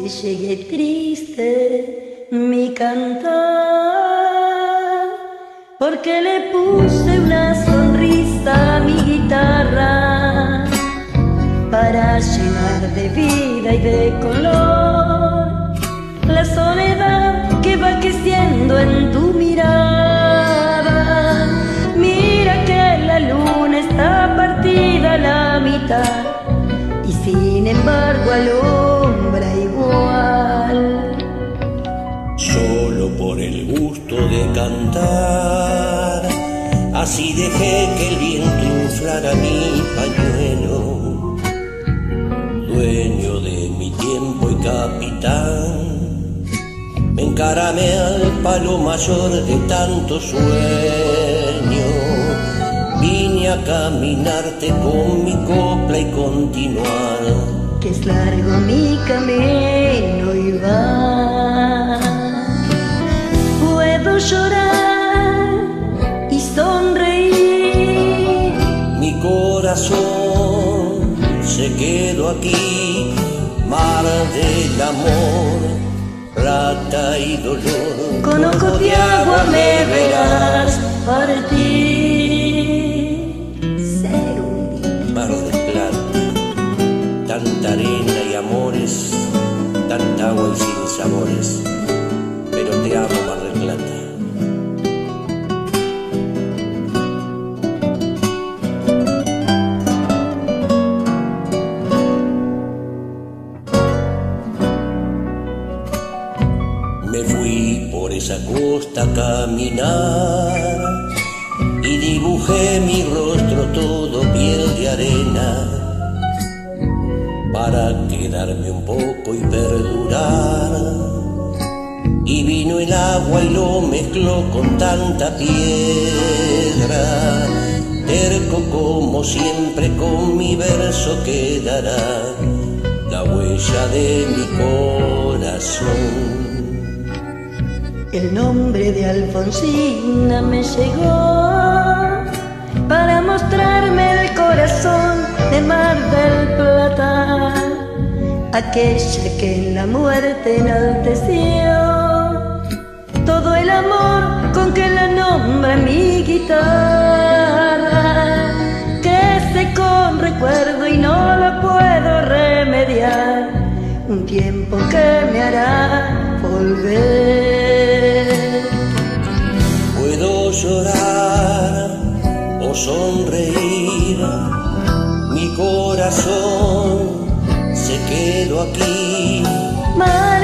Te llegué triste mi cantar, porque le puse una sonrisa a mi guitarra para llenar de vida y de color la soledad que va creciendo en tu mirada. Mira que la luna está partida a la mitad y sin embargo alumbra igual. Solo por el gusto de cantar, así dejé que el viento inflara mi pañuelo. Dueño de mi tiempo y capitán, me encaramé al palo mayor de tanto sueño. Vine a caminarte con mi copla y continuar, que es largo mi camino y va. Puedo llorar y sonreír, mi corazón se quedó aquí, mar del amor, plata y dolor. Con ojos de agua me verás partir. Mar del Plata, tanta arena y amores, tanta agua y sin sabores, pero te amo, Mar del Plata. Me fui por esa costa a caminar y dibujé mi rostro todo piel de arena para quedarme un poco y perdurar. Y vino el agua y lo mezcló con tanta piedra. Terco como siempre con mi verso quedará la huella de mi corazón. El nombre de Alfonsina me llegó para mostrarme el corazón de Mar del Plata, aquella que en la muerte enalteció todo el amor con que la nombra mi guitarra, que secó un recuerdo y no lo puedo remediar, un tiempo que me hará volver. Puedo llorar o sonreír, mi corazón se quedó aquí.